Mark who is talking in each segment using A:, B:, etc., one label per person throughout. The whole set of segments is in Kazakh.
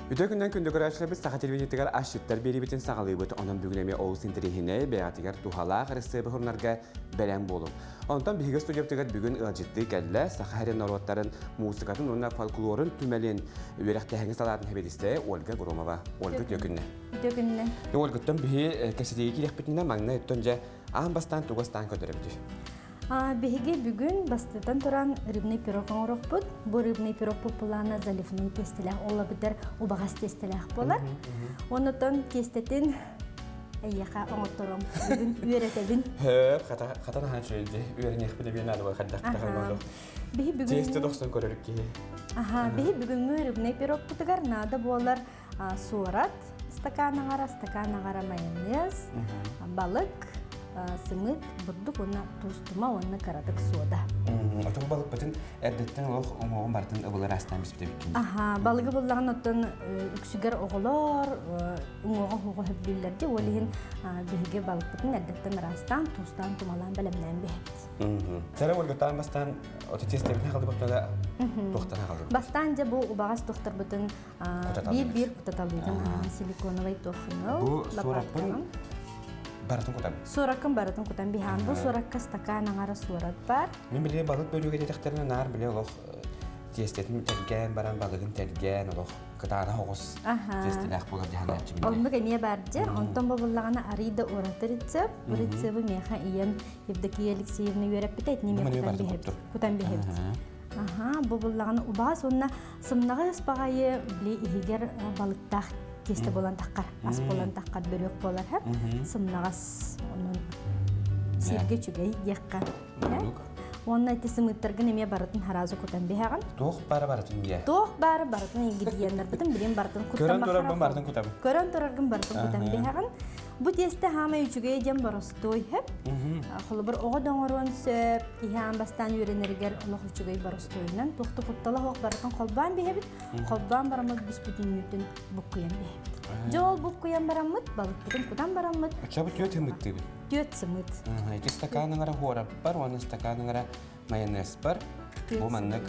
A: Үтөкүнөн күндөгөрәчләбез саха телевидениятыгар ашыттар берибитин сагалыбыт онон бүгүнеме оус интерихине бәятыгар тухалаах ресебы хурнарга бәрәң болу. Онтан биһиге студиябытыгар бүгүн ылжытты кәллә саха хәрен народтарын музыкатын онна фольклорын түмәлен үерәктәһәңе салатын хәбәристә Ольга Громова. Ольга төкүнне.
B: Төкүнне.
A: Ольгаттан биһи кәсәдәге киләкбитинә магна өттәнҗә ан тугастан көтөрәбит.
B: Биһиге бүгүн бастыдан туран рыбный пирог оңорохпут. Бу рыбный пирог популана заливный тестелер, ола битер убагас тестелер болар. Онотон тестетин эйяка оңотором. Бүгүн үйрәтәбин.
A: Хатана ханчыйды. Үйрәнек билебен алып хаддактаган.
B: Биһи бүгүн
A: тесте дохсон көрөрүк ки.
B: Биһи бүгүн рыбный пирог путыгар нада болар суарат стаканагара майонез, балык, сымыт, бурдук, онна тустума, онна карадык сода.
A: Оту балык бутын эрдеттен лох оңогон бардын ыбылар астан биспите биккен.
B: Балыгы буллаган оттон үксүгөр оголор, оңого хого хөбүллерди, олихин биһиге балык бутын эрдеттен растан, тустан, тумалан белемнен бехет.
A: Сара Ольгаттан бастан ототестебин калды бактада тохтана калды.
B: Бастан же бу убагас доктор бутын бир кутаталыйдын силиконовый тохну.
A: Бу сурапын баратын кутам.
B: Суракын баратын кутам бихан. Бу суракка стаканаңара сурат бар.
A: Мен биле балык бөлүгө детектерине нар биле лох тестетин терген баран балыгын терген лох кытана хогус тестилак болар дихана чим.
B: Олмук эме баржы, онтон бабыллагана арида оратырыцып, бурыцыбы меха ием Евдокия Алексеевна үйрәп битет неме кутам бихет. Бабыллагана убас онна сымнага спагайы биле игер балыктак тесте болан таққар, ас болан таққар бөлөк болар хәп. Сымнагас онун сирге чүгей якка. Онна тесимиттергә неме баратын харазы кутан бихаган.
A: Тох баратын бия.
B: Тох баратын ингредиентлар битен билем баратын кутан.
A: Көрөн турарган баратын кутан.
B: Көрөн турарган баратын кутан бихаган. Бу тесте хама үчүгей дем барыстой хәп. Холбар ого доңорон сөп, иһан бастан юренергер олох үчүгей барыстойнан тохты куттала хок баратын колбан бихебит. Колбан барамыт биспутин ньютон буккуян бихебит. Жол буккуян барамыт, балык бутын кудан барамыт.
A: Ачабы төт хемиттеби.
B: Төт сымыт.
A: Эки стаканыңара хора бар, оны стаканыңара майонез бар. Бу маннык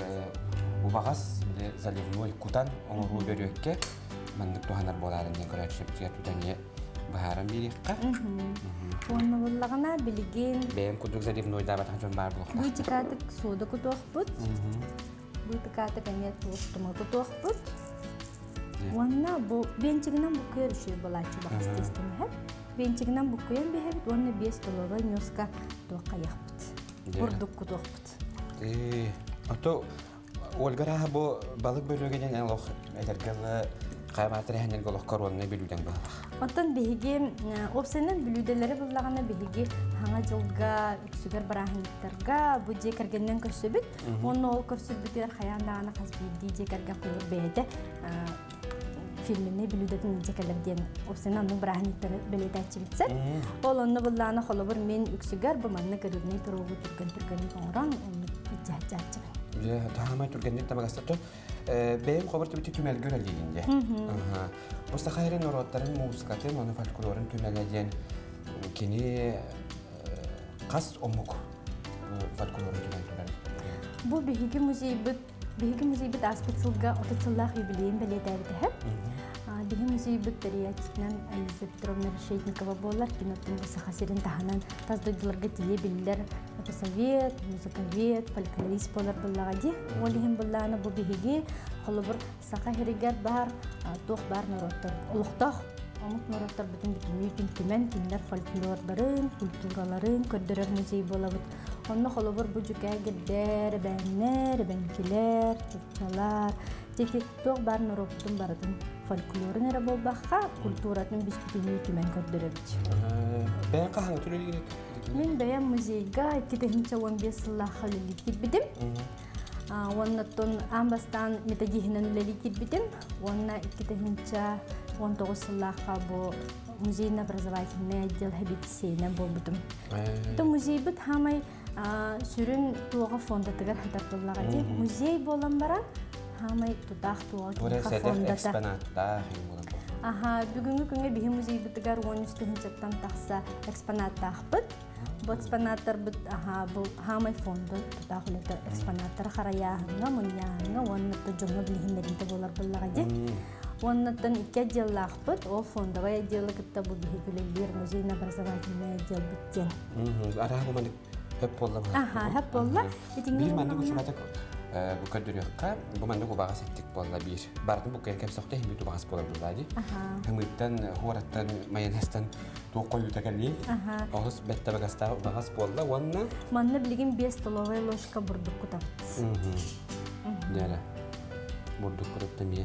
A: убагас заливной кудан оңору берөккө маннык туханар боларын ден көрөчүп тутамие баарам бирикка.
B: Онна буллагана билген.
A: Бем кудук заливной да батан жон бар блок.
B: Бу тикатык сода кутохпут. Бу тикатык эмет тустума кутохпут. Онна бу бенчигинен бу көрүшү болачу багыс тестеми хеп. Бенчигинен бу көйөн бехеп, онна 5 столовый мёска тока яхпут. Бурдук кутохпут.
A: Ото Ольга бу балык бөлөгөнөн алох этергеле кайматыры ханел голох коронны билүүден бар.
B: Оттон беһиге опсенен билүүделери буллагана беһиге хаңа жылга үксүгөр барахынтарга бу же кергенден көрсөбүт. Оны ол көрсөбүтер хаяндаана хасбиди же керген кылыр беде фильмини билүүден жекелерден опсенен аны барахынтары белетачы битсе. Ол онны буллагана холобур мен үксүгөр бу манны көрүнүй туруугу түргөн оңран жаачы.
A: Же таамай түргөндө табагастатто бем хабар төбүтү түмел көрө дегенде. Бу хайрын ороттарын музыкатын, оны фольклорын түмеледен кени кас омук фольклорын түмелдер.
B: Бу биһиге музейбит аспецилга отоцуллах юбилейин белетәбите хәп. Биһи музейбит периятинен Ализа Петровна Решетникова болар, киноттун бу сахасырын таханан таздойдуларга тие биллер, совет, музыковед, фольклорист болар буллагади. Олихин булланы бу биһиге холобур саха херигер бар, тох бар народтар. Улуктах Амук народтар бүтүн бүтүн түмен киндер фольклорларын, культураларын көрдөрөр музей болабыт. Онно холобур бу жүкәгедер, бәннер, бәнкилер, чукчалар, теки тох бар народтун бардын фольклорын эре болбакка, культуратын бүтүн түмен көрдөрөбүт.
A: Бән кахаңы төлөлүгүнү.
B: Мен бәян музейга 2015 жылга халилик бидим. Оннотон амбастан методихинен лелик бидим. Онна 2019 жылга бу музейный образовательный отдел хабитсейнен болбутум. То музей бит хамай сүрүн туга фонда тегер хатарбыллагади. Музей болан баран хамай тутах туга фонда
A: экспонатта
B: бүгүнкү күнгө биһи музей битигер 13-тен такса экспонаттар бит. Бу экспонаттар бит бу хамай фонда тутахлыта экспонаттар хараяһынга, муньяһынга, онны жоңго билгендеринде болар буллагади. Оннаттан 2 отделлахпыт, ол фондовый отделы кытта бу биһигилер музейно-образовательный отдел биттен.
A: Араа бу маны хеп болла.
B: Аха, хеп болла.
A: Бир манды күчүрәтек бу көдүрөккә бу манды кубага сеттик болла бир. Бардым бу кем сокта хим биту багас болар булды. Хымыттан хораттан майонезтан тоо кою тагали. Огыс бетте багас болла. Онна
B: манны билген 5 столовая ложка бурдук кутап.
A: Дәле. Бурдук кутап мие.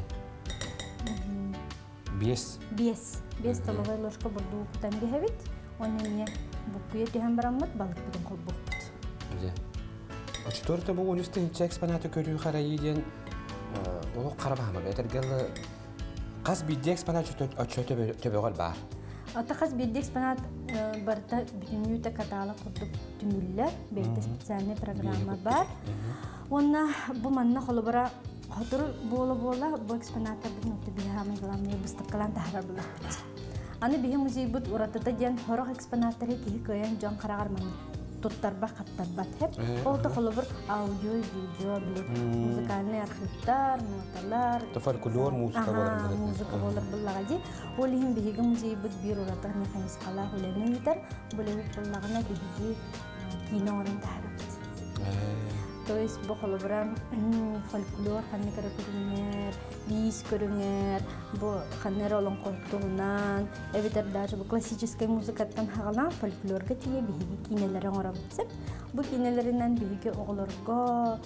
A: 5
B: столовая ложка бурдук кутам бихевит. Онны не букуя тиһәм бараммат балык бүтән колбук.
A: Же. Очторта бу университет экспонаты көрүү харайы ден ол карабама бетергел каз бидде экспонат төбөгөл бар.
B: Ата каз бидде экспонат барта бүтүнүтө каталог курдук түнүллөр, бетте специальный программа бар. Онна бу манна холобара хотур бола бу экспонаттар бүтүнүтө бихамы главный выставкалан тахар булат. Аны бихи музей бут уратата ден хорох экспонаттары кихи көйөн жон карагар маны туттарба каттарбат хеп. Олта холобар аудио, видео, музыкальный архивтар, ноталар.
A: Фольклор, музыка болар.
B: Музыка болар буллагади. Олихин бихиги музей бут бир урата механизкалар уленен итер. Булевит буллагана бихиги кинорын тахарат. То есть бу холобара фольклор ханны көрүңөр, бис көрүңөр, бу ханнер олон кортугунан, эбитер даже бу классическая музыкаттан хагалан фольклорга тие биһиги кинелерин орабытсып, бу кинелеринен биһиги оголорго,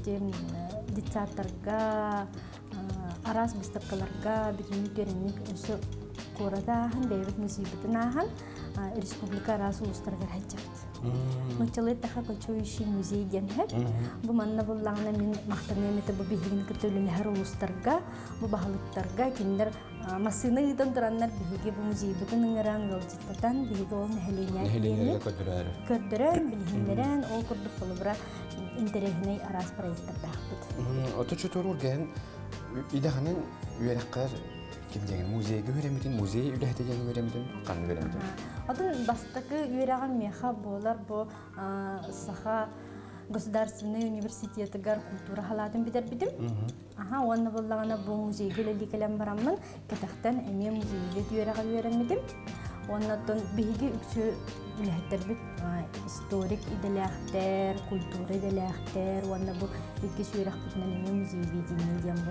B: детсаттарга, арас выставкаларга, битинникеринник өсө курадахан, бейбит музейбитинахан, республика арас улустарга хайчат. Мучалет таха кочуйши музей денхеп. Бу манна буллагына мен мактанемете бу бихигин көтөлүн хар улустарга, бу бахалыктарга киндер масыны ыдан тураннар биһиги бу музей бүтүн ыңыран велосипедтан биһиги ол нехеленя көрдөрөн билгендерен ол курдук болбура интерехне арас проекттер тахпыт.
A: Оточу турурген идаханын үереккер кимдеген музейге өремитин, музей үлехтеген өремитин, каны өремитин.
B: Атын бастакы үераган меха болар бу саха государственный университеты гар культура халатын битер битим. Аха, онна боллагана бу музейге леликелем бараммын, кетактан эме музейге үерага өремитим. Оннан биһиги үксү үлехтер бит историк иделяхтер, культура иделяхтер, онна бу икки сүрах битнен эме музейге динне дем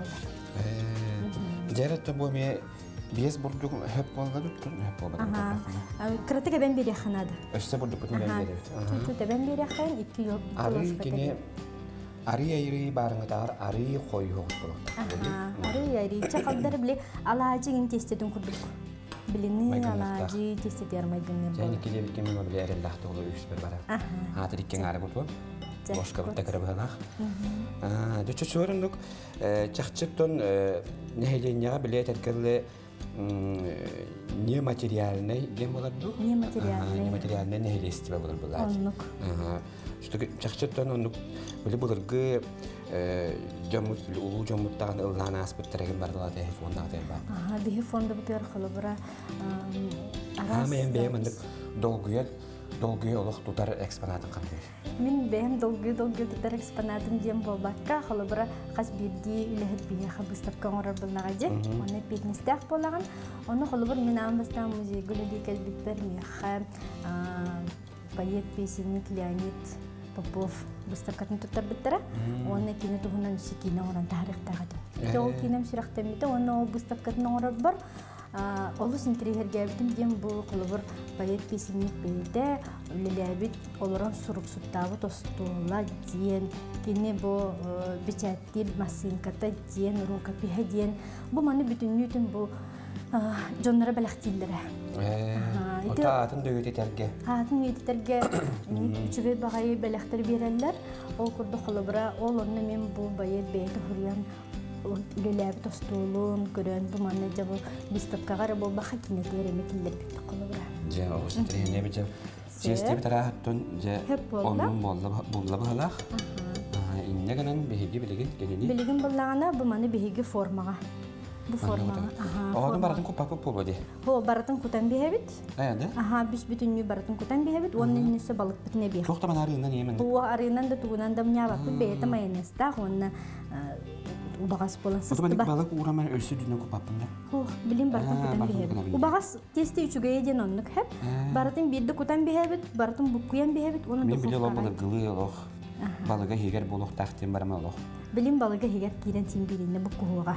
B: болар.
A: Жаратта бу эме биес бурдук хеп болгон туттун хеп болгон.
B: Кратыга бен бере ханады.
A: Өстө бурдук бутун бен бере.
B: Тут бен бере хан 2 жыл.
A: Ари кине ари айри барыңдар ари койуу болот.
B: Ари айри чакалдар биле алаажигин тестетин курдук. Билини алаажи тестетер майгынны.
A: Жани киле бикем мен биле эрелдахты боло үспер бара. Хатыр иккен ары болот. Бошка бут тагырбанах. Дөчө чорындык чакчыктон нехеленяга биле теркеле не материальный дем болду.
B: Не
A: материальный нехелести болду булар. Что чакчыктон ондук биле буларгы жамут улуу жамуттан ыллана аспектерген бардыла телефонда бар.
B: Бихи фонда бутер холобра арас.
A: Мен бемендик долгуя олох тутар экспонатын кандай.
B: Мен бем долгуя тутар экспонатын дем болбакка холобра кас бирди үлехет бие хабыстапка орар булнагаде. Оны петнистах болаган. Оны холобра мен амбастан музей гөлөдикел битпер меха поэт песенник Леонид Попов выставкатын туттар биттера. Оны кине тугунан сикине оран тарихтагы. Жол кинем сирактемите оны ол выставкатын орар бар. Олус интерьерге битим дем бу кылыбыр поэт песенник бейде үлелебит олорон сурук суттабы тостула диен кине бу бичаттил масынката диен рукапиха диен бу маны бүтүннүтүн бу жоннора балактиллере.
A: Ота атын дөйөттерге.
B: Атын дөйөттерге үчүгө багай балактар берелер. Ол курду кылыбыра ол онны мен бу поэт бейде хурян үлелебит тостулун көрөн бу маны жабы выставкага болбаха кине теремекиллер бит кылыбыра.
A: Жа острее бит систем тарахтын же онун болла балах. Иннегенен беги билеген келени.
B: Билеген буллагана бу маны беги формага. Бу форма.
A: Оғадың баратын купапы болу де?
B: Хо, баратын кутан бейбит.
A: Да?
B: Аха, біз бүтінні баратын кутан бейбит, оның несі балық бітіне бейбит.
A: Тоқта мен арыйынан емен?
B: Хуа арыйынан да туғынан да мұня бақы бейті майонезда, оны убағас болан сысты
A: бар.
B: бар.
A: Балық ураман өлсі дүйінен купапында?
B: Хо, білім баратын кутан бейбит. Убағас тесті үшіге еден онлық хеп. Баратын бірді кутан бейбит, баратын бұққуян бейбит, оны
A: мен біле олбалы гылы олық. Балыға хегер болуқ тақтен барама олық.
B: Білім балыға хегер кейден тем беріне бұққуға.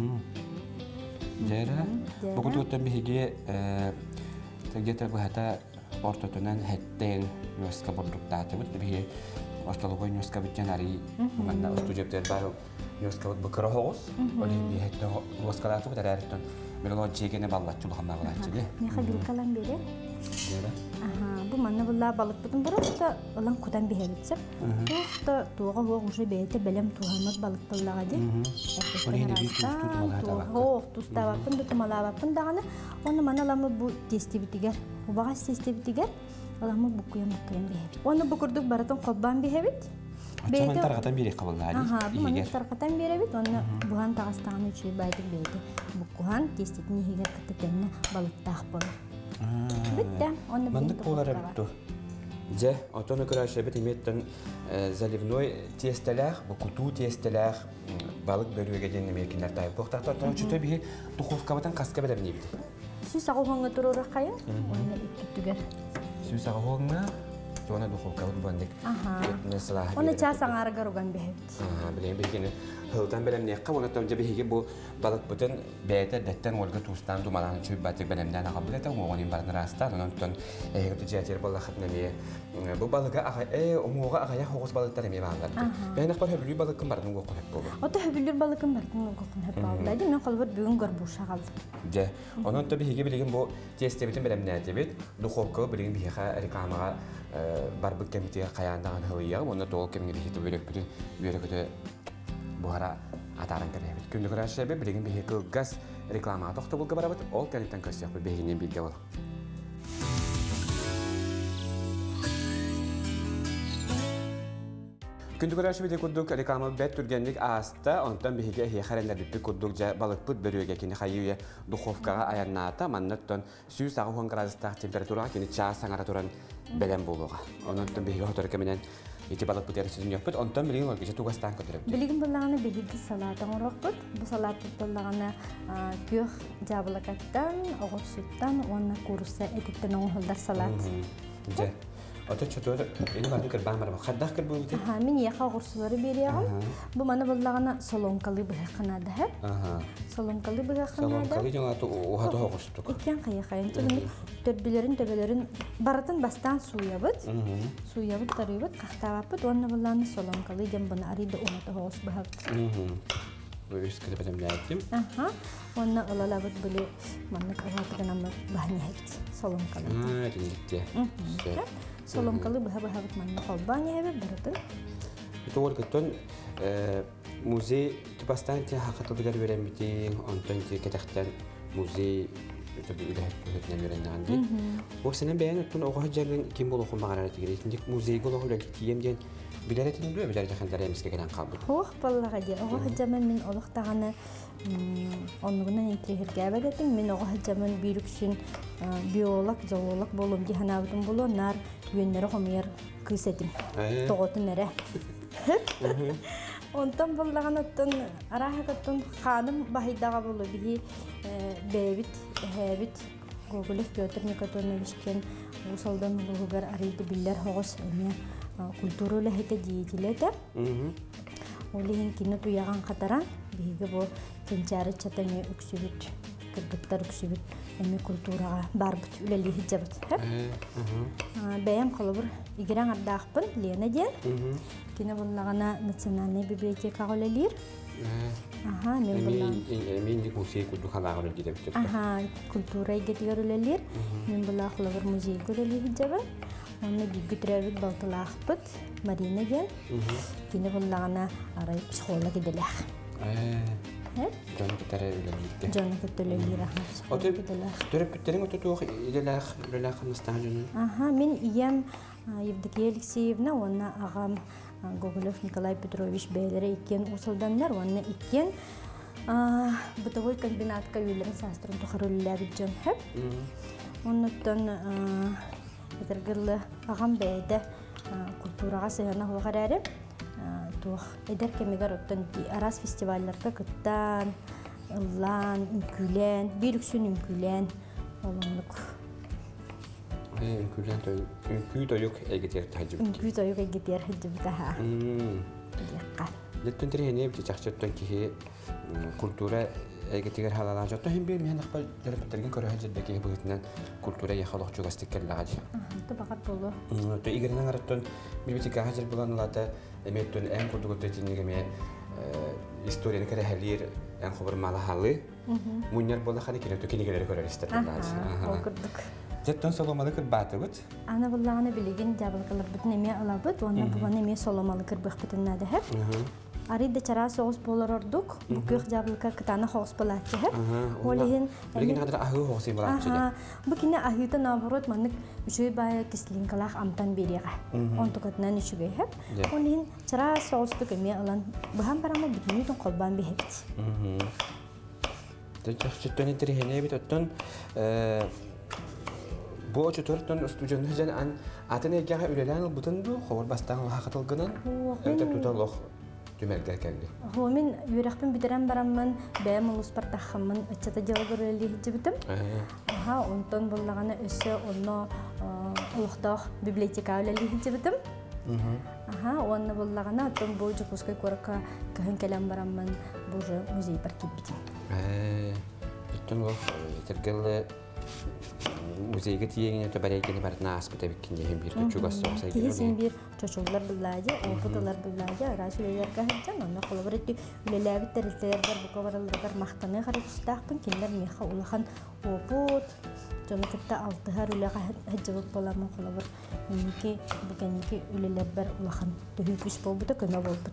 A: Жәрі, бұқыт өттен бігеге тәгетер бұхата ортотынан хәттен университетка бордуктаты бұд. Бігеге осталығы университетка бүттен арый бұғанда студиоптер бар университетка бұд бұқыры хоғыз. Олей бі хәтті университетка бұд әрәріттен мен ол жегені баллатчы ұлғанна бұлатчы де.
B: Неқа білкалан бері?
A: Жәрі.
B: Бұл манна бұлла балық бұтын бұрышта олан құдан бейбітсіп. Тоқта туға хоқ ұшы бейті бәлем туғамыз балық бұллаға де. Хоқ тұстабапын, бұтымалабапын дағаны. Оны маналамы бұл тесті бітігер. Убағас тесті бітігер. Оламы бұққуян бейбіт. Оны бұқырдық баратын қоббан бейбіт.
A: Ачаман тарғатан бері қабылға
B: бұл маны тарғатан бейбіт. Оны бұған тағыстағаны үші бәйтік бейті. Бұққуған тестетін егер кіттетеніне балықтақ болыр. Бітті, оны
A: Мандық болар әбітті. Же, отоны көрәші бет еметтен заливной тестеләқ, бұқыту тестеләқ, балық бөріге деніне мекендер тайып. Бұқтақтар тұны чүті бейі дұқовқа бітін қасқа бәдім не біді?
B: Сүйс ағуғанға тұрыры қайын, оны үккеттігер.
A: Сүйс ағуғанға, жоғына дұқовқа бітін бәндік.
B: Оны часаң арығар ұған бәйбіт.
A: Білейін білгені. Хылтан бәлем неққа, оны тәуінже бейге бұл балық бұтын бәйті дәттен олғы туыстан думаланы чөп бәтік бәлемден аға білеті, оғанын барын растан, оның тұтын әйгіті жәтер болы қытына мейе. Бұл балыға оңуға ағая қоғыз балықтар емей бағаларды. Бәйін ақпар хөбілі балықын бардың оғын әп болу.
B: Оты хөбілі балықын бардың оғын әп бағалайды, мен қалбыр бүгін ғарбуша қалды.
A: Де, оның тұты бейге білген бұл тестебетін бәлемден әтебет, дұқовқылы білген бейге рекламаға барбық кәмітеге қаяндаған хылыяғы, оны толық кәмінге бейті бүйректі бұғара атарын кәребет. Күнді күрәші әбе білеген бейге қылғас рекламаға тоқты бұлғы барабыт, ол кәнеттен көстек бұл бейгенен білді ол. Күнді күрәші бейде күрдік рекламы бәт түргенлік аста, онтан бейге әйеқарендер біппі күрдік жа балық бұд бөріге кені қайуе дұқовқаға аянната, маннаттан сүйіс ағуған градустақ температураға кені час аңара тұран бәлем болуға. Онтан бейге отырықы менен Ити балык бутер сүзүн яппыт, онтан билген олгече тугастан көтөрөп.
B: Билген буллаганы беги салатан уракпыт. Бу салат буллаганы көх жабылакаттан, огур суттан, онна курса этиттен оңолдар салат.
A: Же. Ата чөтөр, эни барды кер бамар ба. Хаддах кер булды.
B: Мен яха огурсулары бериягым. Бу мана буллаганы соломкалы быхканада ха. Соломкалы быхканада.
A: Соломкалы жана ухата огурстук.
B: Иккен кайыкайын түгүн төбөлөрүн баратын бастан суябыт. Суябыт тарыбыт, кактабапыт, онна буллаганы соломкалы жам буна ариды ухата огус быхак.
A: Өз кире бедем лайтим.
B: Онна алалабыт биле манна каватыгана бахнехет. Соломкалы.
A: Тиндикте.
B: Соломкалы быха-быхабыт манна колбаня эбе баратын.
A: Тоор көттөн музей типастан те хакатылдыгар берем бити, онтон те кетехтен музей өтөбүлөһөтнө беренди. Ол сенен бәян өттөн ого жерден ким болуп багарат керек. Тиндик музей болуп элек киемден билеретин дөө билер жахандар эмиске келен калды.
B: Хох баллага же. Ого хаҗаман мен олуктаганы оннугунан интегергә бәдәтин мен ого хаҗаман бирүксүн биолог, зоолог болум диханабытын болу нар юннары хомер кысетим. Тоготун нере. Онтан баллаган оттон арахатон ханым бахидага болу бихи бебит хэбит Гоголев Петр Николаевич кен усалдан булгар арыйды биллер хогос эме культуралы хете диетилете. Олин кино туяган катаран биге бу тенчары чатаны үксүбүт, кыргыттар үксүбүт эме культурага барбыт үлели хиҗабыт. Бәям калыбыр игерәң ардакпын Лена ден. Кино буллагана национальный библиотека голелир. Мен дик музей культурага голелир дип кетти. Культура гетигөрөлелир. Мен була калыбыр музей голелир хиҗабы. Оны бигүтрәбит балтылахпыт Марина ден. Кино буллагана арай психолог иделәх. Жана көтөлөлөр рахмат. Төрөпүттериң өтөтүк иделәх кыргызстан. Мен иям Евдокия Алексеевна, онна агам Гоголев Николай Петрович бәйләре иккен усылданнар, онна иккен Бытовой комбинатка үйлерін састырын тұқарылылар жон хөп. Оннуттан этергілі ағам бәйді культураға сыйғана хуағар әрі. Тух эдер кемегар оттан арас фестивальларга кыттан, ыллан, үмкүлен, бирүксүн үмкүлен олонлук.
A: Үмкүй тоюк эгетер тажып.
B: Үмкүй тоюк эгетер тажып таха.
A: Леттен терехне бити чакчаттан кихи культура эгетер халалан жотто хем бир мен акпа жарыптырген көрө жердеки бүгүтүнөн культура яхалык жугастык келлагач.
B: Табакат болу.
A: То игернен араттан бибити гажер буланулата эметтен эн курдугутта тинегеме историяны керехелир эн хобыр малахалы. Муньяр бола хали кинето кинегелер көрөристер булгач.
B: Окурдук.
A: Жеттен соломалы кырбатыбыт.
B: Ана буллаганы билеген жабылкалар бүтүн эме алабыт, онда буган эме соломалы кырбык бүтүн надахып. Арыйда чара соғыс болар ордук, бүкөк жабылка кытаны хоғыс болатчы. Олеген
A: билеген кадыр ахы хоғысы болатчы.
B: Бу кине ахыта наоборот манык үчөй бая кислинкалах амтан берега. Онтукатынан үчүгөй хеп. Олеген чара соғыстык эме алан бахан барама бүтүнүтүн колбан бехепти.
A: Жеттен интерехене бит оттон бу чөтөртөн студияны жан атын эгеге үлелен бутунду ховор бастаган хакытылгынан өтөп туталох түмәргә келди.
B: Мен юракпен битерәм бараммын, бәм улус партахмын, ачата җылгырылы җибитем. Онтон буллаганы өсө онно улухдах библиотека үлеле җибитем. Онны буллаганы аттан бу җупускай корка кәһен кәләм бараммын, бу музей парки битем.
A: Биттен ул тергеле музейге тиегене төбәрәйгене барына аспыта биккенде һәм бир чугас соқсай
B: генә. Тиесен бир чочулар буллаҗа, опытылар буллаҗа, расүләр кәһәҗән, аны коллаборатив үлеләбит тәрәзәләр бу кавараллар мактаны харыстахпын, кинләр меха улахан опут, җаныкта алтыһар үләгә һәҗәб буламын коллабор. Минки бүгенки үлеләр бар улахан төһүкүс булды, көмә булды.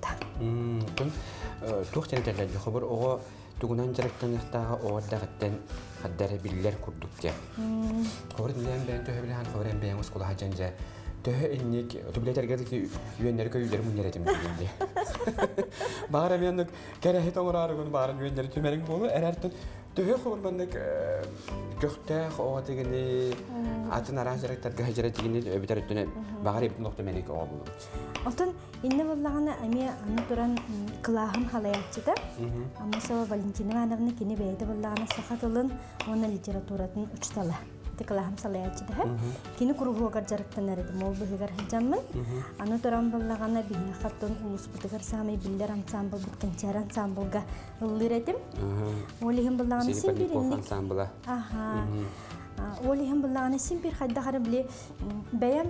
A: Тух тәрәзәләр хәбәр ого тугунан жарыктан яктагы оордагыттан хаддары биллер курдук те. Хөрдән бән төһәбелән хөрән бән ускула хаҗанҗа төһә инник төбләтәргә юеннәр көйләр муннәр әйтем дигәндә. Бара менник кәрәһе тоңрарыгын бара юеннәр төмәрин булу әрәртен төһә хөрмәндәк көктә хаватыгыны атын аражырыктарга хаҗарат дигәндә битәртенә багар ибн нокта меник абу.
B: Алтын инне буллаганы ами аны туран кылаһын халаятчыда. Амаса Валентина Ивановна кине бәйдә буллаганы сахатылын оны литературатын учтала. Текалаһым салаятчыда. Кине куруугар жарыктан әрәде мол быгар хаҗаммын. Аны туран буллаганы бия хаттын улус бутыгар самый биллер ансамбл бутканчар ансамблга ыллыретим. Олиһим буллаганы симбиринник
A: ансамбла.
B: Олиһим буллаганы симбир хадда харыбле бәям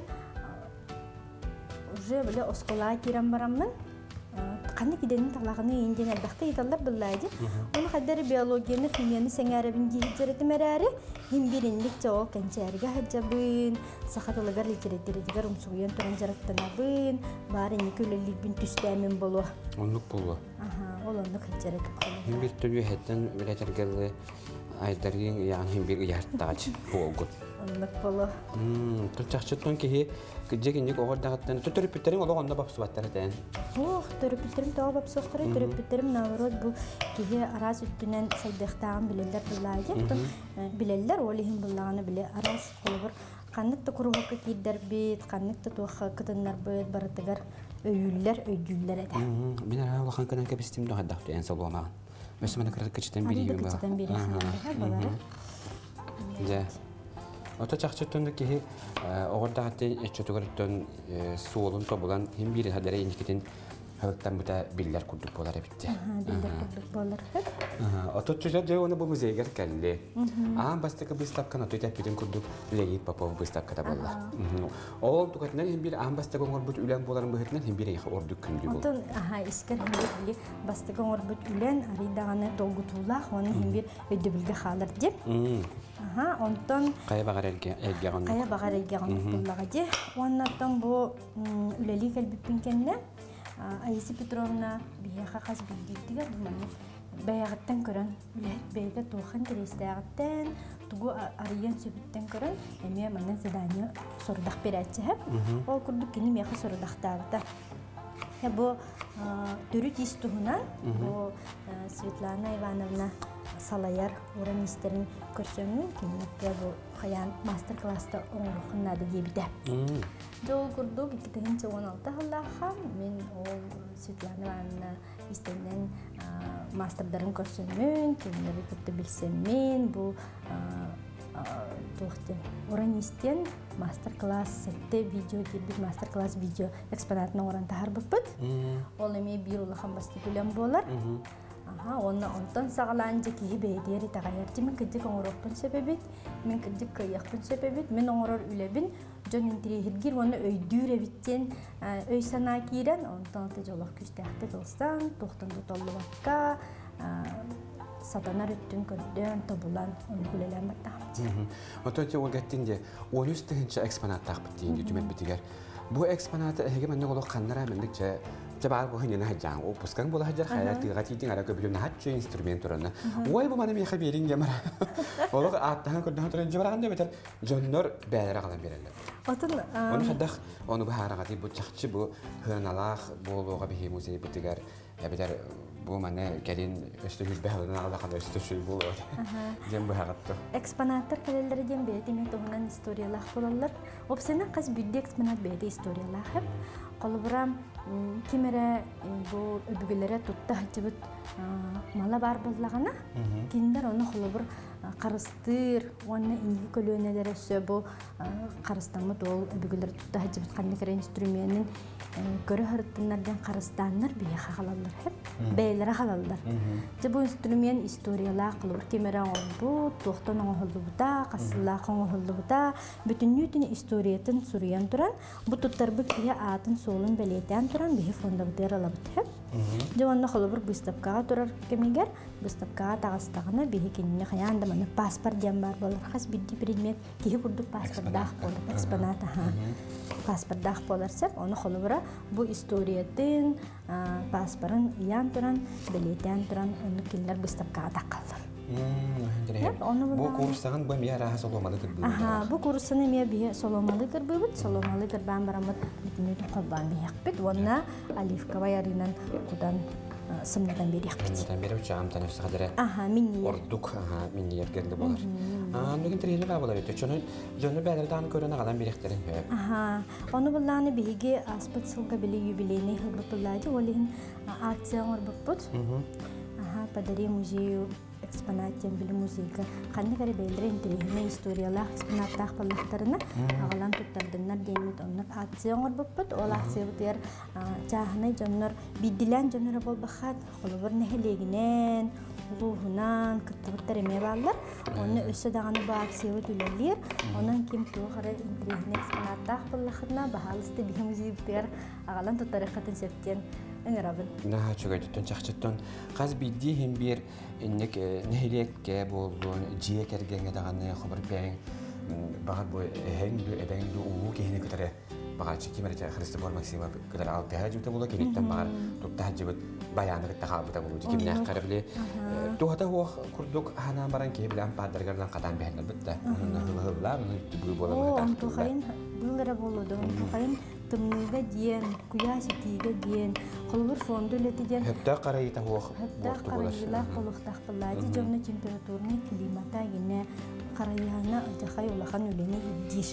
B: уже биле оскола кирам бараммын. Каны киденин талагыны инден албакта италлар буллайды. Оны хаддары биологияны, химияны сеңәрәбин җиҗеретим әрәре, химбиринлек жоо канчарга хаҗабын, сахатылыгар литературага умсуян туран жараттанабын, бары никөлелик бин түстәмен болу.
A: Онлук болу.
B: Олонны хаҗарат.
A: Химбир төлү хәттән билетергәле айдаргын ян химбир яртач болгут.
B: Онлук болу.
A: Төнчәкчәтен ки Кеҗегенник огордагыттан төтөрүптерин олгонда бапсыбаттар этен.
B: Төрүптерим таа бапсыктыры, төрүптерим наоборот бу кие арас үттүнен сайдыктаган билелер буллайды. Билелер олиһин буллаганы биле арас болбор. Каныкты курууга кийдер бит, каныкты туха кытыннар бөт баратыгар өйүллер, өйдүллер эте.
A: Мен ара улахан канан кебистим да хаддакты эн соломаган. Мәсәлән, кырыкчыдан бирим ба.
B: Кырыкчыдан бирим.
A: Ja. Ото чакчыттан ки огордагы эчөтөгөртөн суолун тобулан хим бири хадары иникетин хавыктан бута биллер курдук болар битти.
B: Биллер курдук болар.
A: Ото чөтө же оны бу музейгер келди. Бастыкы выставка на төтөп битин курдук Леонид Попов выставкада болла. Ол тугатнан хим бири бастыкы орбут үлән боларын бөһөтнән хим бири ордук күндү бол.
B: Ото искер хим бастыкы орбут үлән аридаганы долгутулах, оны хим бир өдөбүлгө халар деп. Онтон
A: кая багар элгегон.
B: Кая багар элгегон буллага же. Оннан бу үлели келбиппин кенне. Аиса Петровна бияха каз билдигер маны баягыттан көрөн үлет бейге тохан терестагыттан тугу арыян сөбүттен көрөн эме маны задание сордак берәтче. Ол курдук кини меха сордактабыта. бу төрүт истуһунан бу Светлана Ивановна Салаяр уранистерин көрсөмүн кинекте бу хаян мастер-класста оңрухуннады дебиде. Жол курдук 2016 жыллаха мен ол Светлана Ивановна истенен мастердарын көрсөмүн, кинелери кытты билсемин бу тухте уранистен мастер-класс сетте видео дебит мастер-класс видео экспонатын оран тахарбыппыт. Ол эме бир улахан бастыкулем болар. Онна онтон сагаланжа кии бейдери тагайарчы мен кыдык оңороппун себебит, мен кыдык кыяқпын себебит, мен оңорор үлебин, жон интерехиргир оны өйдүүребиттен өй сана кирен, онтон ты жолақ күстәқті кылсан, тоқтын тұтолуаққа, сатанар үттін көрден, тобулан, оны күлелен баттағым.
A: Онтон те ол гәттінде, 13 тігінші экспонаттақ біттейінді түмет бітігер. Бұл экспонаты әйге мәнне олық қаннара мәндік жабар бұл хынена хаджан. О, пускан бұл хаджар хайар тиғатидин ара көбілімні хатчы инструмент тұрына. Ой, бұл мана мейха берін жамара. Олық аттаған көрден тұрын жабарағанда бетер жоннор бәлері қалан берілі. Оны қаддақ, оны бұл харағаты бұл чақчы бұл хыналақ болуға бейхе музей бұтығар. Бетер бұл мана кәлін өсті хүл бәлін ағалаған өсті шүй болу. Дем бұл хағатты.
B: Экспонаттар кәлелері дем бәйті мен тұғынан историялақ болалар. Опсена қаз бүдді экспонат бәйті историялақ әп. Қолыбырам кемері бұл өбігілері тұтта хатчыбыт мала бар болағана. Кендер оны қолыбыр қарыстыр, оны ингі көлөнелер өсі бұл қарыстамыд ол өбігілері тұтта хатчыбыт қанекер инструменtin көрі ғырыттынлардан қарыстанлар бейе қағалалар әп. Бәйлері қалалар. Бұл инструмент историялар қолыбыр кемері оң бұл, тоқтан оң қолды бұта, қасылақ оң қолды бұта, бүтіннютін историятын сұриян тұран, бұл тұттар бұл кие атын солын бәлетен тұран бейе фонда бұтер алабыт әп. Жауанна қолыбыр бұстапқаға тұрар кемегер, бұстапқаға тағыстағына бейе кеніне қаян маны паспорт дем бар болар. Қас бидді предмет кейі бұрдық паспорттақ болар, экспонат паспорттақ болар сәп, оны қолыбыра бұл историятын паспорын ұян тұран, бәлетен тұран, оны келілер бұстапқаға таққалар.
A: Бұл курстаған бұл мия раға соломалы кірбі?
B: Бұл курстаны мия бия соломалы кірбі бұд, соломалы кірбан барамыд бүтінетін қолбан бияқ біт, онына оливкава ярынан құдан сымнадан берияқ біт.
A: Сымнадан беріп жағым таневсі қадыры ордук миннер керлі болар. Нүген тірелі ба болар өте, жоны бәлірдіғаны көріні қалан беректерін өп?
B: Оны бұллағаны бейге аспыт сылға білі юбилейні ғылбыпылады, олығын акция ғырбып бұд. Подари музею экспонаттен білі музейка. Қанны кәрі бәйлері интерегіне историялақ экспонаттақ балықтарына ағалан тұттардынлар деймет онлар акция оңыр бұппыд. Ол акция бұтыр жағынай жонлар бидділен жонлары бол бақад. Қолыбыр нәхелегінен, ұлуғынан, күттібіттар еме балылар. Оны өсі дағаны бұл акция бұт үлелер. Онан кем туғары интерегіне экспонаттақ балықтарына бағалысты бі музей бұтыр ағалан тұттары қатын септен öngörabın.
A: Naha çögöydüttün, çaqçıttın. Qaz biddi hem bir innek nehiriyekке bolduğun, ciye kergenge dağını xubur bäň bagat bu hengdu ebeňdu uwu kehine kötere bagat çekimere Hristofor Maksima kadar al tehajibte bola kenitten bagar tuttahajibet bayany tahabıta bolu kimne qarabli tuhata ho kurduk hana baran ke bilen padargardan qatan behnal bitta onu hıhlar onu tubu bola
B: o tuhayın bunlara boludu tuhayın tımnıga diyen kuyasitiga diyen qolur fondu letigen
A: hepta qarayta ho
B: hepta qarayla qoluq taqlaji jomna temperaturni klimata yine qarayana jaxay ulaxan uleni iddir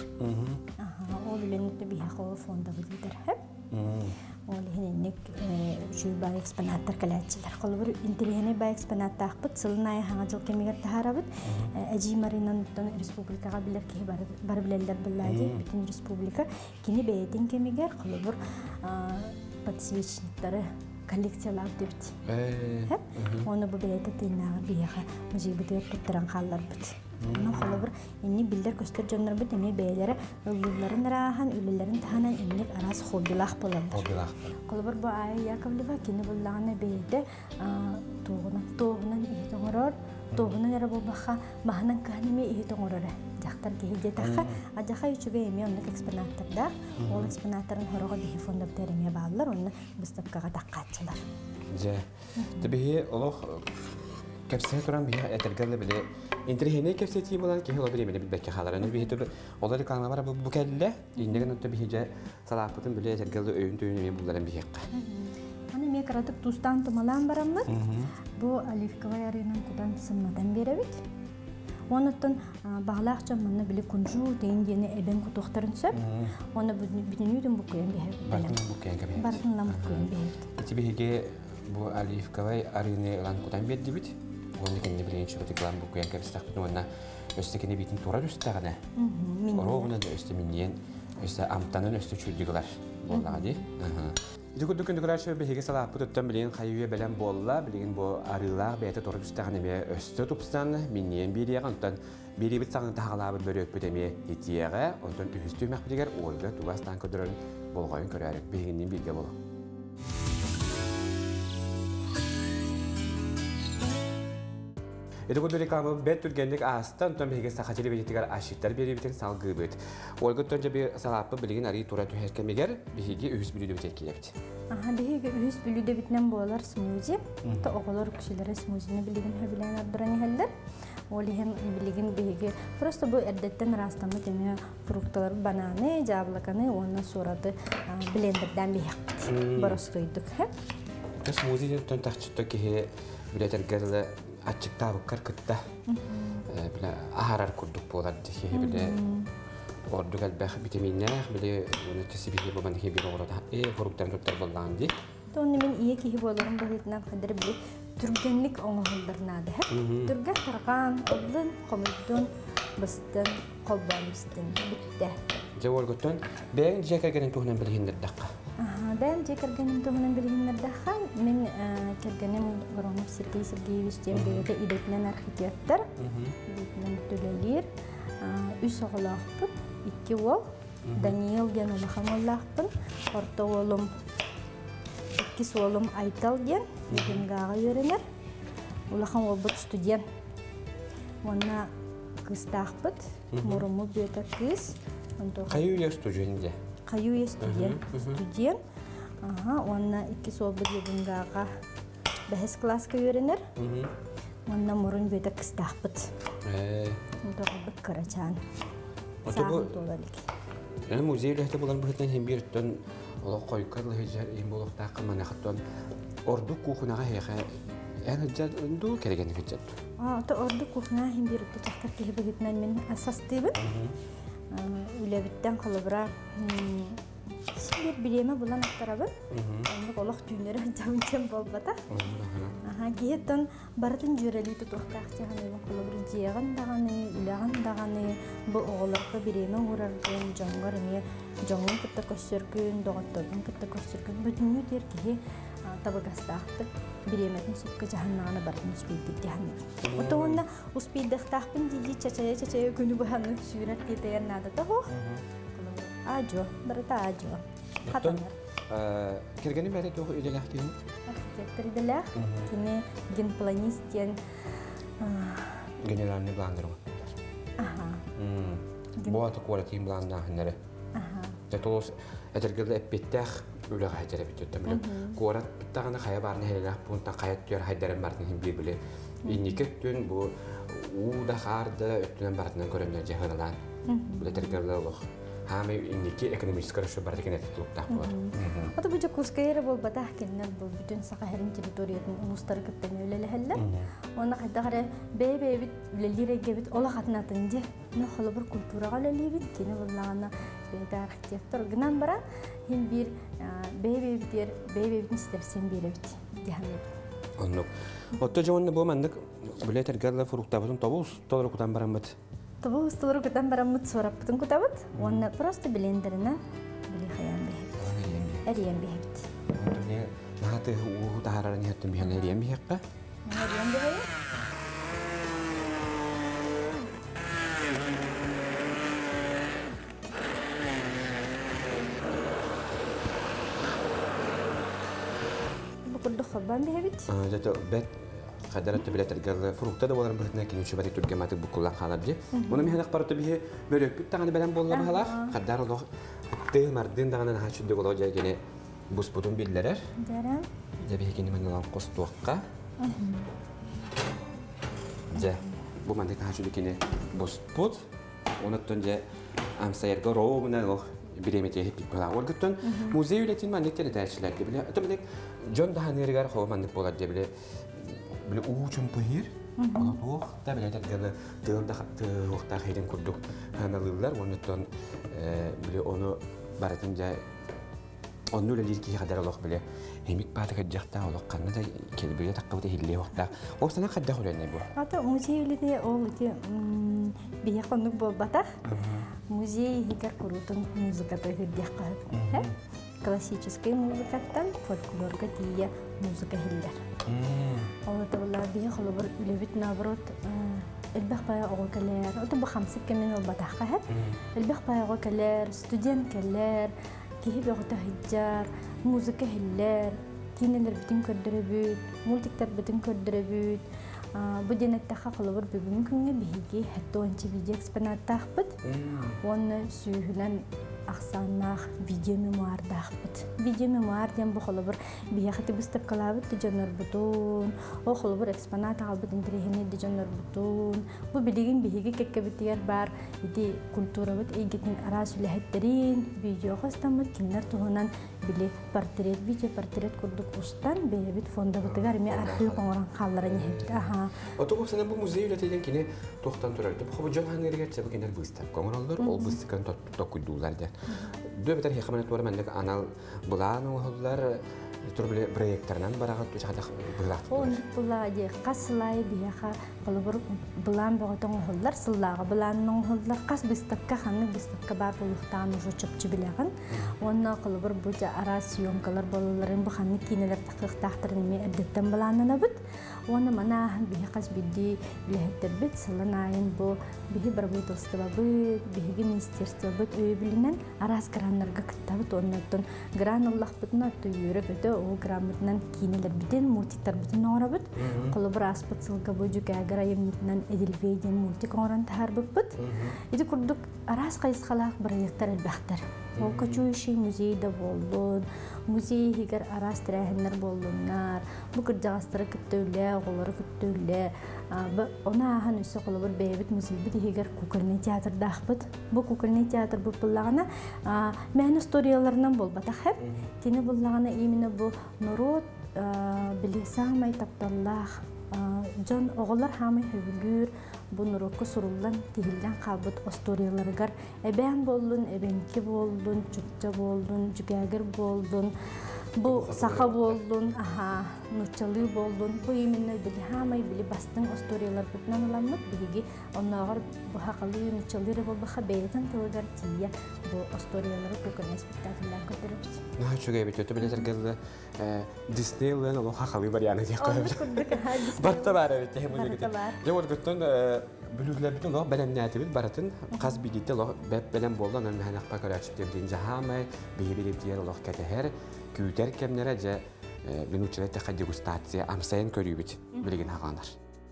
B: o uleni tabiha qolu fonda bidir hep Олехнек жүйбай экспонаттар калаачылар. Қолбыр интерегене бай экспонатта ақпыт, сылынайы хаңа жыл кемегер тахарабыт. Әжи маринан республикаға білер кей бар білелер білләді, бүтін республика. Кені бәйетен кемегер, қолбыр подсвечниктары коллекциялар дөбіт. Оны бұл бәйеті тыйнағы бейеға музей бұтыр тұттыран қалар бұт. Onun xolabır inni bildir köstür jönler bit emi beylere ıllılların rahan ülülerin tahanan innik aras hobilaq bolanlar. Xolabır bu ay Yakovleva kini bullağına beyde toğunan iyi toğurur, toğunan yara bolbaqa mahanan kahnimi iyi toğurur. Jaqtar gehide taqa ajaqa üçüge emi onnak eksponattarda, ol eksponattarın horoga gehi fonda biteremiye bağlılar, onu bıstapkağa taqqatçılar.
A: Tabii oluq kapsaya turan bir etelgerle bile Интерхене кепсети болан ки хело биремене билбекке халараны бихите олар калма бар бу келле индеген өттө бихиже салапытын биле тергелде өйүн төйүнө булларын бихекка.
B: Аны мен каратып тустан тымалан бараммыт. Бу оливковая арынан кудан сымнадан беребит. Онуттан баглаакча мына биле кунжу дейин дене эбен кутуктарын сөп. Оны бүтүнүдүн бу көйөн бехеп. Бартынан бу көйөн бехеп.
A: Ити бихиге бу оливковая арины лан кудан берди бит. Оны кенне биленчи отиклан бу көйөн кепстак бит онна өстөкене битин тура үстөгөнө. Ровно өстө минен өстө амтанын өстө чүлдүгүлөр боллагы. Дикуду күндүгүрәшө беге сала путтан билен хайуе белән болла, билген бу арылар бәйте торып үстәгән эме өстө тупстан миннен бириге антан бири бит сагын тагылабы бөрөп бөтеме итиеге, онтан үстү мәхбидегер Ольга Тугастан көдөрөн болгойын көрәрек бегеннен билге боло. Эдегуду рекламы бет түргенлек астан тон беге сахачылы бетигер ашиттар бери битен салгы бит. Ольга тонжа бир салапы билген ари тура төһәркемегер беге үз билүдө битекилепти.
B: Беге үз билүдө битнен болар смузи. Та оголор кишилере смузини билген хәбилән ардыраны хәлләр. Ол иһем билген беге просто бу эрдеттен растамы теме фрукталар бананы, жаблыканы, онна сураты блендерден бияк. Баростойдук һә.
A: Смузи тон тахчытта ки билетергерле ачыктабы кыркытта. Биле ахарар курдук болар дихи биле ордук албах витаминнер биле уну тесибихи бобан хи бир орада фруктар доктор болдан ди.
B: Тонны мен ие ки болорун бахитнан кадыр биле түргенлик оңолдурнады. Түргә тарган, олдун, комудун, быстын, колбаныстын битте.
A: Жаволготтон бен жекергенин тухнан билгендер дакка.
B: Ben cekergenim tohunan bilginler daha men kergenim Воронов Сергей Сергеевич Дембеге идетнен архитектор. Идетнен төлелер. Үс оғылақпын, 2 ол. Даниил ген олақамолақпын. Орта олым 2 олым Айтал ген. Егенгаға үйренер. Олақам ол бұд студент. Онна кыстақпыд. Мұрымы бета кыз.
A: Қайу е студенте?
B: Қайу е студент. Онна 2 солбы егенгаға бәхес класска үйренер. Онна мұрын бета кыстақпыд. Тоғылбыт қарачан. Сағын толалык.
A: Музейлерде болан бұхытнан хембирттен олық қойқарлы хеджер ең болықтақы манақыттан орду кухунаға хеға ән хеджер үнду кереген хеджер.
B: Орду кухунаға хембиртті чақтар кейі бұғытнан мен асастыбын. Үләбіттен қалыбыра сендер білеме бұлан ақтарабын. Олық түйінері жауынчен болбата. Кейттен барытын жүрелі тұтуқтақ жағаны қолыбыр жиғын дағаны, үләғын дағаны, бұл оғылыққа біреме ұрарғын, жоңғар жоңын күтті көшсіргін, доғаттығын күтті көшсіргін. Бүтінні дер кейі табығастақтық біреметін сүпкі жағынағаны барытын ұспейдік дегенім. Отығында ұспейдіктақпын дейді чачая күні бұғаны сүйрет кетер надыда хоқ. Ажо, барыта ажо. Қатаныр.
A: Кергенім бәрі тоғы үйделәқ дейін?
B: Архитектор үйделәқ. Кені генпланист ден...
A: Генеральный пландыр Бұл аты қуары кейін планды ақынлары. Жатолыз әтергілді әппеттәқ үлі қайтары біттеттім. Қуарат біттағаны қая барыны хәлеләқ бұнтан қаят түйер хайдарын бартын бір білі. Иннекет түн бұл ууда қарды өттінен бартынан көрімдер жағырылан. Бұл әтергілді олық. Хами иннеки экономический расчет бардыгын әтетіліктақ болар.
B: Ото бұл жакускайыры бол батақ келінер бұл бүтін сақахерін территориятын ұлыстары күттен өлелі әлі. Оны қайдағары бәй-бәй-біт үлелер әгебіт ола қатынатын де. Оны қолы бір культураға өлелейбіт. Кені болағына бәйді архитектор. Гынан бара, хен бір бәй-бәй-бітін істерсен беребіт.
A: Онлық. Отто жауынны бұл мәндік біле тәргәлі фруктабытын тобу ұсталары құтан баран бәт.
B: Тобу ұсталары құтан баран бәт сораппытын құтабыт. Оны просто блендеріне біле қаян бәйбіт. Әриен бәйбіт.
A: Онды нағаты ұғы тағарарын еттім бәйін әриен бәйбіт па?
B: Әриен бәйбіт. Бұқырды қорбан бәйбіт.
A: Жаты бәт қадаратты білет әргерлі фрукта да боларын бұлытына кейін үші бәрі түргематы бұқылан қалар де. Оны мен ақпараты бейі бөрек бүт тағаны бәлен болылар қалар. Қадар олық үтті мардың дағынан хачүдді қолау жай гене бұс бұтын білдерер.
B: Дәрім.
A: Жа бейі гені мен олан қос туаққа. Жа bu mantık haşudikini bosput. Ondan önce amsayarga rovuna o biremete hep bir falan. Orgutun muzey üretim mantıkları tercihlerdi bile. Tabii John daha nereye kadar mantık bolar diye bile uçun pahir. Ona tuh da bile dergele tığında tuğda hayden kurduk analılar. Ondan bile onu baratınca onu öyle ilki kadar olak bile. Hemik batık edecekta olak kanı da kelbeye takıvı da hilli orta. O sana kadar olur ne bu?
B: Hatta muzey de o ki bir yakınlık bol batak. Muzey hikar kurutun müzikata hüddiyakka. Классической музыкаттан фольклорга тия музыка хиллер. Вот والله бие خلبر لبيت نابروت البخ باي او كلير او تبقى 5 كمين وبتحقها البخ باي او كلير ستودنت كلير كي بيغتا هجار موسيقى هلر كين اللي بتم كدربوت مولتك بتم كدربوت بدنا التخا خلبر بممكن بيجي حتى انت بيجي اكسبنات تاخبط وانا سهلن أخسانах видео мемуар дахбыт. Видео мемуар дем бу холобур бияхати бустап калабыт дижонор бутун. О холобур экспонат албыт интерехини дижонор бутун. Бу билигин биһиги кеккебитигер бар. Иди культурабыт эйгитин арас үлэхеттерин видео хостамыт киннер туһунан били портрет видео портрет курдук устан бебит фондабытыгар эме архив коңоран халларын эһибит. Аха.
A: Отогоп сана бу музей үлетеген кине тохтан турарды. Бу хобо жон ханергерче бу кинер быстап коңораллар ол быстыкан токуйдуулар да. Дөбетер хекаманет бар мендек анал булан оһуллар турбуле проекттарынан барагат жада булат.
B: Он булади каслай бияха балбыр булан боготон оһуллар сыллага буланның оһуллар кас быстакка ханны быстакка бар булуктан уже чөпчү билегин. Онна кылбыр бу ара съемкалар балаларын бу ханны кинелер такыктактырын ме эддеттен буланына бит. Оны мана бихакас бидди лехтебит саланайын бу бихи барбытылстыбабыт, бихиги министерствобыт өйбүлүнөн арас граннарга кыттабыт оннотон грануллахбытына түйүрөп өтө о грамотнан кинелер битен мультиктар битен орабыт. Колобур аспытсылга бу жүкагар айымнан эдилбейден мультик оран таарбыппыт. Иди курдук арас кайсалаак проекттар элбактар. Ол качуйши музейде болдун. Музей хигер арас тирәһеннәр болдуннар. Бу кырҗагастыры көттөлле, оголары көттөлле. Она ахан үсө колобур бейбит музей бит хигер кукольный театр дахбыт. Бу кукольный театр бу буллагана мән историяларынан болбата хәп. Тине буллагана именно бу народ билесамай тапталлах. Жон оголар хамай хөбүлүр бу нурукку суруллан тихиллен кабыт историяларыгар эбен болдун, эбенки болдун, чутча болдун, жүгәгер болдун, бу саха болдун, аха, нучалы болдун. Бу именно били хамай били бастын историялар бүтнан уламыт биги оннагар бу хакылы нучалары болбаха бейтен тылгар тия бу историялары көкөнө спектакльлер көтөрөбүз.
A: На чугай бит өтө билетер гелде Диснейлен ол хакылы варианты дип коюп. Батта бар бит музейде. Жогор көттөн бүлүглөр бүтүн о белемнәти бит баратын каз бидите ло беп белем болду анан механак пакарачып деп жахамай бейбилеп диер ло катехер күтер кемнере же минутчылар тәкъ дегустация амсайын көрүбүт билген хагандар.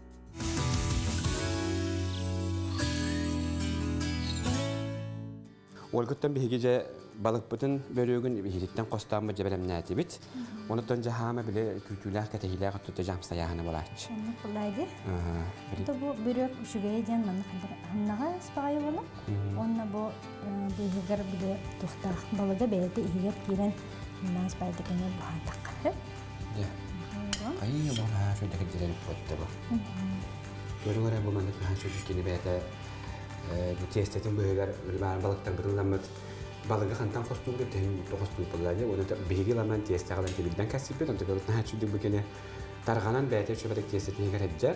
A: Олготтан биһиге балык бүтүн бөлөгүн биһиттен костамы жебелемнәти бит. Онотон жахама биле күтүләр катехиләр тутта жамса яһана булач.
B: Булайды. Это бу бирек ушугай ден мен ханнага спагай була. Онна бу биһигер биле тухта балада бәйте игер кирен нас бәйте кене бу хантак.
A: Я. Айы бана шойда кеделер потты бу. Көрүгөрө бу мендек хашып кене бәйте бу тестетин биһигер балыктан кырыламыт. Балыгы хантан костугу тем токостугу булады. Оны биһиги ламан тестагалан кебиден касыпты. Онда көрүп хачуды бу кене тарганан бәйте чөбөрөк тестетин игер эджер.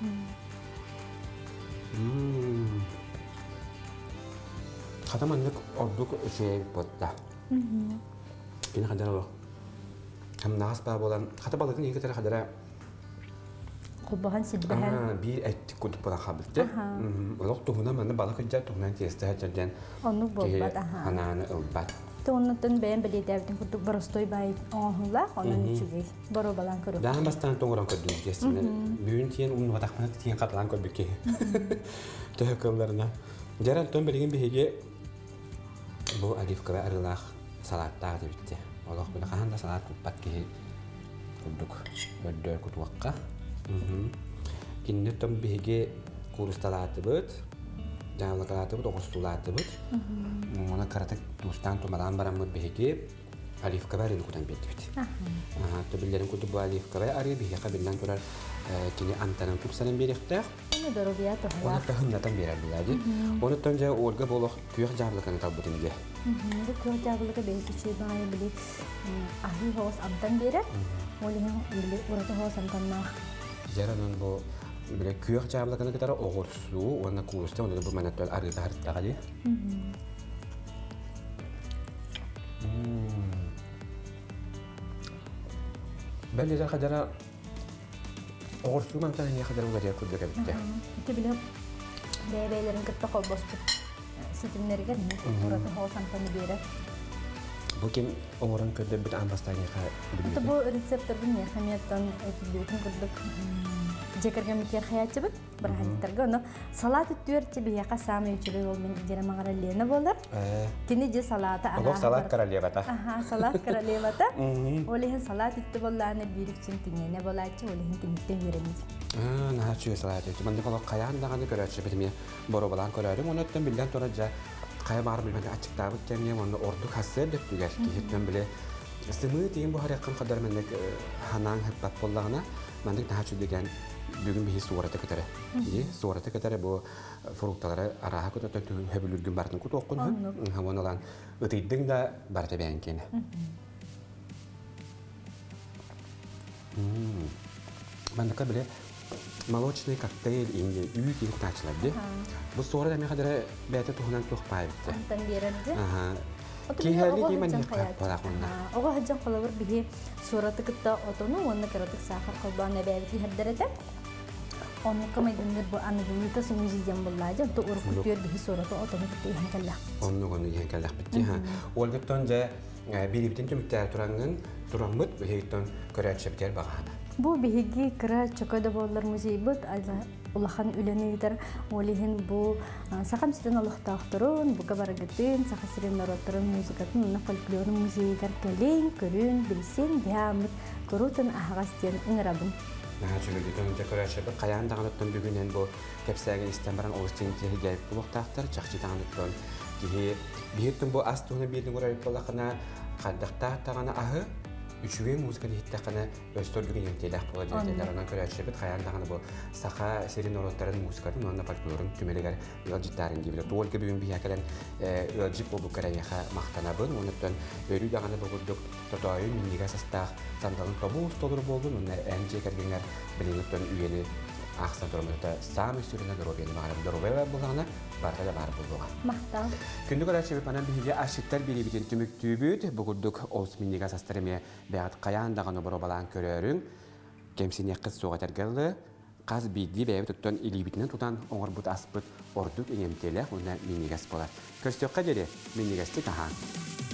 A: Хатаманнык ордук өчөй болду. Кене кадар Hem nasıl bolan hatta balıkın iyi kadar kadar
B: kubahan sidbahan
A: bir ettik kutup bana habitte. Olak tuhuna mana balık ince tuhunan tiyeste hacerden.
B: Onu bolbat aha.
A: Ananı olbat.
B: Tonatın ben beli devletin kutup barostoy bay onhula onun içi baro balan kuru.
A: Daha bastan tongoran kudu tiyeste. Büyün tiyen unu vatakmana tiyen kaplan kudu ki. Tehekümlerine. Jaran ton belirgin bir hege bu alif kaba arılah salatta da bitti. Allah bila kahanda salat kupat ki kuduk berdua kutwakka. Kini tom bihge курусталаатыбыт, жаңылыкалаатыбыт, оғырстулаатыбыт. Оны каратак тустан тумадан барамыт беги оливка бар ини кутан беттибит. Төбүллерин куту бу оливка бар ари беги кабилдан турар кини антанын тупсанын беректак.
B: Оны дорубия тохла.
A: Оны тахымнатан берер билади. Оны тонжа орга болох күйөк жабылыканы талбытын ге.
B: Bu köyde ablaga belki şey bana bile ahli havas amdan beri, olihim bile orada havas amdanlar.
A: Jaranın bu bile kuyuk jabılыканы kadar oğursu, ona kurusta, onu da bu manatlar arıda harita gali. Ben de kadar oğursu mantan ne kadar uzağa kurdu bitti.
B: İşte bile bebelerin kıtta kolbos sütünleri geldi. Orada havas amdan beri.
A: Bu kim umuran kötü bir ambastanya
B: İşte bu reseptör bu ne? Hamiyattan etibiyatın kurduk. Cekergen mikir hayatçı bit. Berhantarga onu salat tutuyor ki bir yaka sami uçuruyor olmayın. Jere magaraliyana bolar. Kini je salata ana.
A: Oğuk salat karaliyata.
B: Aha salat karaliyata. Olihin salat tutu bollarını birik çünkü ne bolarçı olihin tinitten veremiz.
A: Nah çiğ salat tutu. Ben de kalau kayan dağını görüyoruz. Benim ya boru balan görüyorum. Onu ötten bilden toraca. Kaya var bilmem açık davet kendine onu ordu kasır döktüler ki hitmen bile sımı diyeyim bu hareket kadar mennek hanan hep batbollağına mennek daha çok degen bugün bir surata kadar iyi surata kadar bu fruktaları araha kadar tüm hebülürgün bartın kutu okun havan olan öteydin de barta beğenken ben de kabile молочный коктейль инде үй килip тачлады. Бу сора да мехадер бәте тухнан тух пайбытты.
B: Антан берерди.
A: Кихәли кимән яқап бара хонда.
B: Ого хаҗан калабыр биһи сураты кытта отону онны каратык сахар калбаны бәлки хәддәрәтә. Онны камайдыныр бу аны гымыта сумыжы җам буллаҗа то ур күтер биһи сураты отону кытта янкалла.
A: Онны гоны янкалла битти ха. Олгыттан ja бирибитен төмүктәр туранган турамыт бехиттан көрәчәпкәр багана.
B: Bu bihigi kira çakoda bollar musibet ulahan ülenidir. Olihin bu sakam sirin Allah tahtırın, bu kabar gittin, sakam sirin naratırın müzikatın, folklorun müziği gelin, körün, bilsin, dehamit, kurutun ahagastiyen inrabın.
A: Çünkü bütün dekorasyon kayan dağınıttan bugünden bu kepsegen istembaran Oğuztin'e gelip buluk tahtır, çakçı dağınıttan ki bir bu astuğuna bir numara yapılakına kaldakta tağına ahı üçüge müzika hittakana östörlüge yemteylak bola diyorlar. Ondan körəşəbət xayandağını bu saqa serin orotların müzikatın onunla folklorun tümelegar yolcitlerin gibi. Doğulga bugün bir yakalen yolcik bu karayaka maqtanabın. Ondan ölü dağını bulduk. Totayı minniga sastaq sandalın tabuğuz toluru boldun. Ondan ence kergenler bilinlikten üyeni Ақсан тұрмызда самый сүрінен дұрубені мағарым дұрубайла болғаны барда да барып болуға.
B: Мақтал.
A: Күнді көрәші біпанан бігі ашықтар бері бітен түмік түйбіт, бұғырдық осминнеге састырыме бәғат қаяндағын обыру балан көрерін, кемсіне қыз соға тәргілі, қаз бейді бәйі тұттан илі бітінен тұтан оңыр бұт аспыт ордық еңемтелі, онда миннегес болар. Көрсетеққа дере, миннегесті тахан.